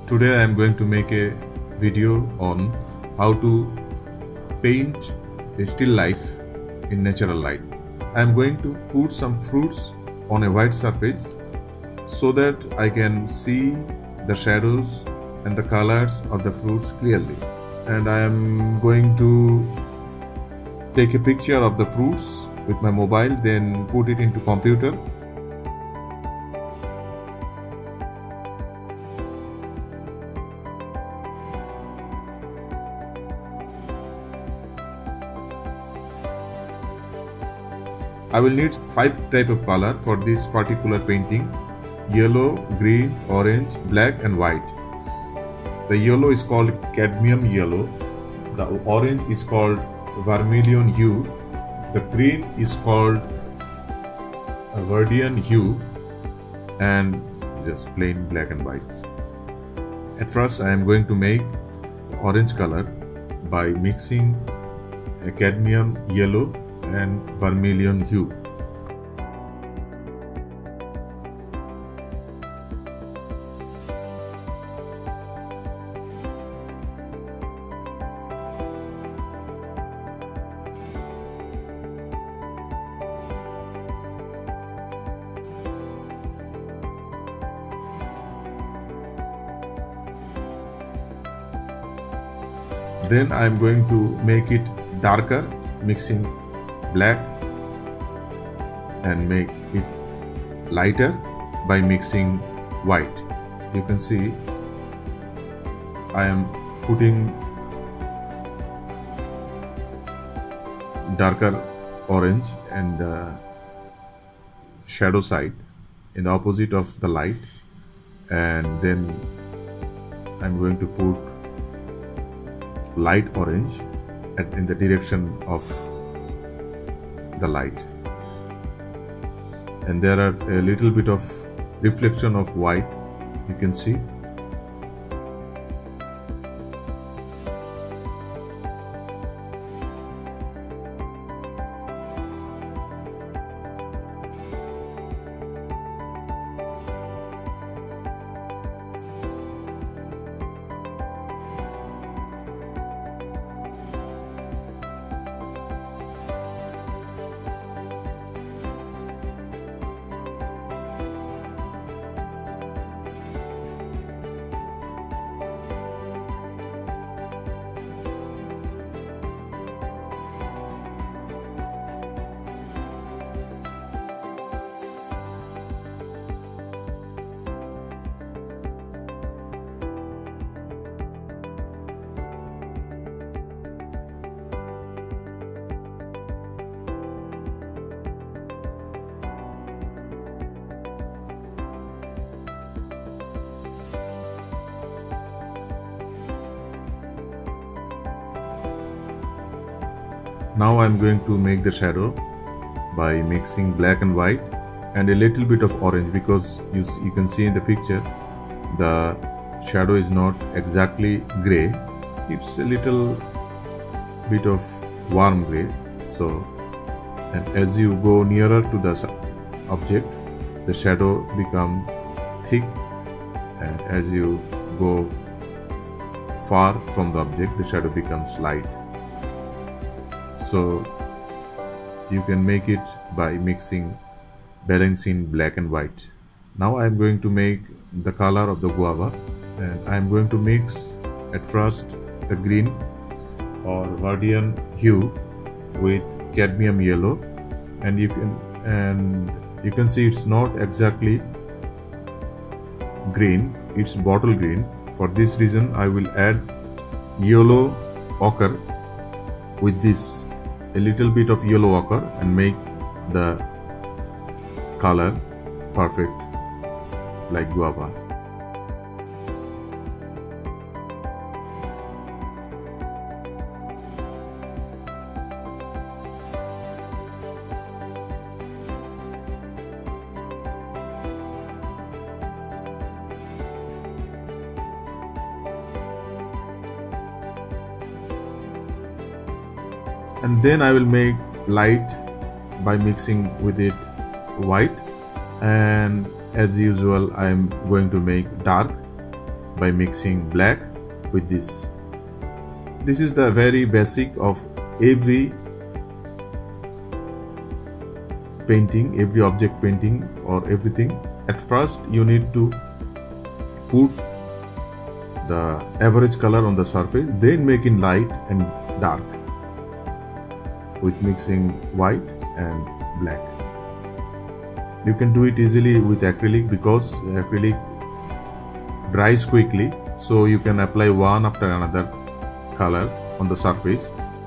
Today I am going to make a video on how to paint a still life in natural light. I am going to put some fruits on a white surface so that I can see the shadows and the colors of the fruits clearly. And I am going to take a picture of the fruits with my mobile, then put it into computer. I will need 5 types of color for this particular painting: yellow, green, orange, black and white. The yellow is called cadmium yellow, the orange is called vermilion hue, the green is called verdian hue, and just plain black and white. At first I am going to make orange color by mixing a cadmium yellow and vermilion hue. Then I am going to make it darker, mixing black, and make it lighter by mixing white. You can see I am putting darker orange and shadow side in the opposite of the light, and then I'm going to put light orange in the direction of the light, and there are a little bit of reflection of white, you can see. Now I am going to make the shadow by mixing black and white and a little bit of orange, because you can see in the picture the shadow is not exactly gray, it's a little bit of warm gray. So, and as you go nearer to the object, the shadow becomes thick, and as you go far from the object, the shadow becomes light. So you can make it by mixing, balancing black and white. Now I am going to make the color of the guava, and I am going to mix at first the green or verdian hue with cadmium yellow, and you can see it's not exactly green, it's bottle green. For this reason I will add yellow ochre with this, a little bit of yellow ochre, and make the color perfect like guava. And then I will make light by mixing with it white, and as usual I am going to make dark by mixing black with this. This is the very basic of every painting, every object painting or everything. At first you need to put the average color on the surface, then making light and dark with mixing white and black. You can do it easily with acrylic because acrylic dries quickly, so you can apply one after another color on the surface.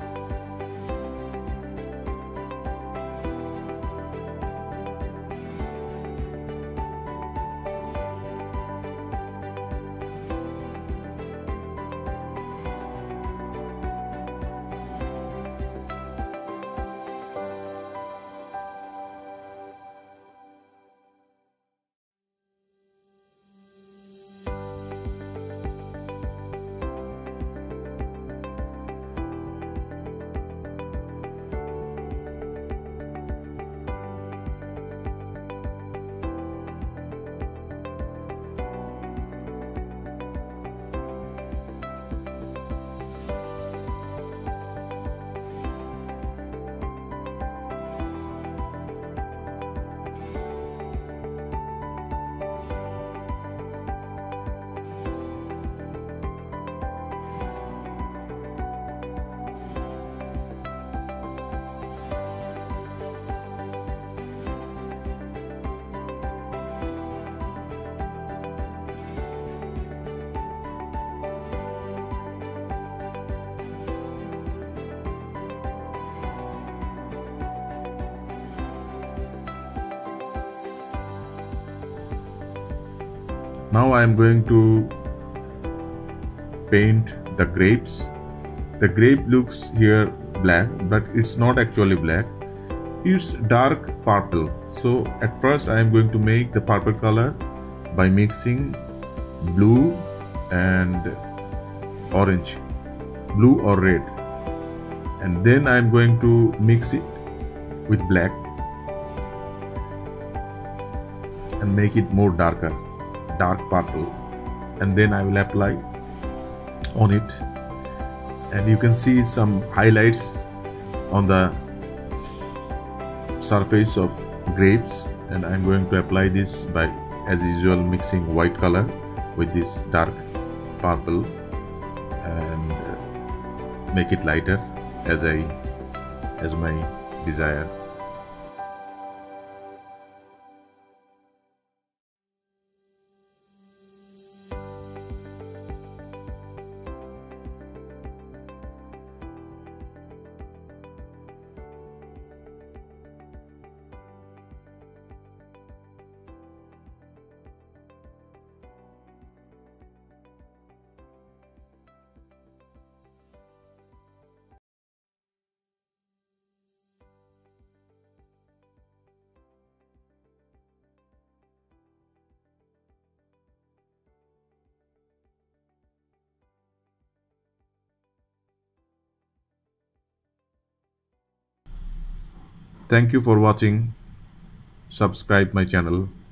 Now I am going to paint the grapes. The grape looks here black, but it's not actually black. It's dark purple. So at first I am going to make the purple color by mixing blue and orange, blue or red, and then I am going to mix it with black and make it more dark purple, and then I will apply on it, and you can see some highlights on the surface of grapes. And I'm going to apply this by, as usual, mixing white color with this dark purple and make it lighter as my desire. Thank you for watching. Subscribe my channel.